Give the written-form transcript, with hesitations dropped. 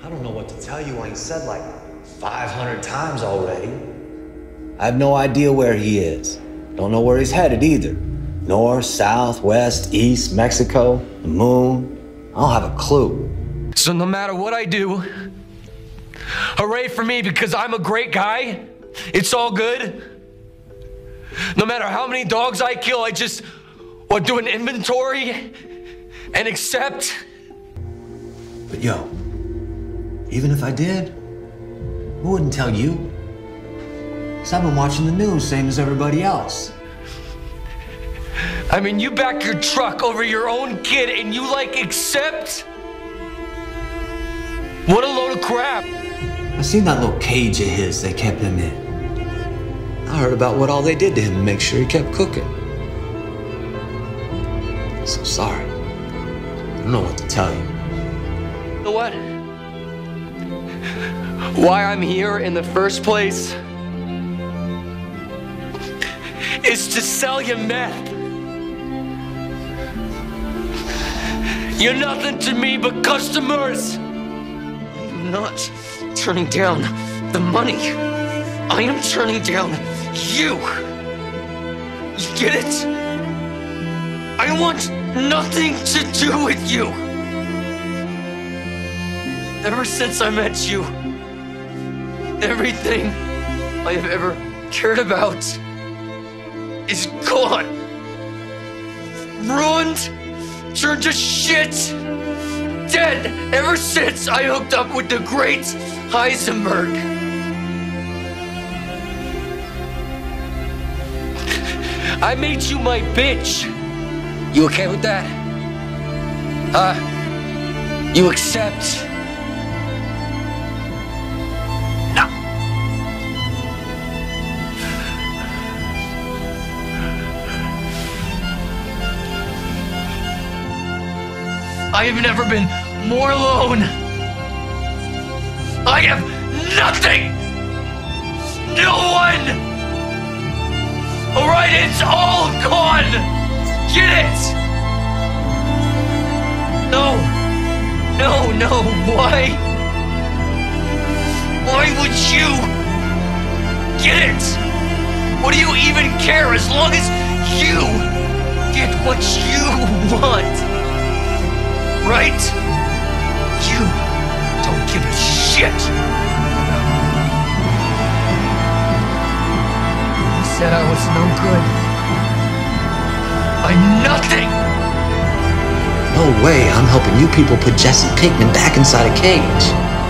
I don't know what to tell you when he said like 500 times already. I have no idea where he is. Don't know where he's headed either. North, south, west, east, Mexico, the moon. I don't have a clue. So no matter what I do, hooray for me because I'm a great guy. It's all good. No matter how many dogs I kill, I just want to do an inventory and accept. But yo, even if I did, who wouldn't tell you? Because I've been watching the news, same as everybody else. I mean, you back your truck over your own kid and you like accept? What a load of crap. I seen that little cage of his they kept him in. I heard about what all they did to him to make sure he kept cooking. So sorry. I don't know what to tell you. You know what? Why I'm here in the first place is to sell you meth. You're nothing to me but customers. I'm not turning down the money. I am turning down you. You get it? I want nothing to do with you. Ever since I met you, everything I have ever cared about is gone. Ruined, turned to shit, dead ever since I hooked up with the great Heisenberg. I made you my bitch. You okay with that? You accept? No. I have never been more alone. I have nothing. No one. All right, it's all gone. Get it? No. No, no. Why? Why would you? Get it? What do you even care as long as you get what you want? Right? You don't give a shit. You said I was no good. I'm nothing! No way I'm helping you people put Jesse Pinkman back inside a cage.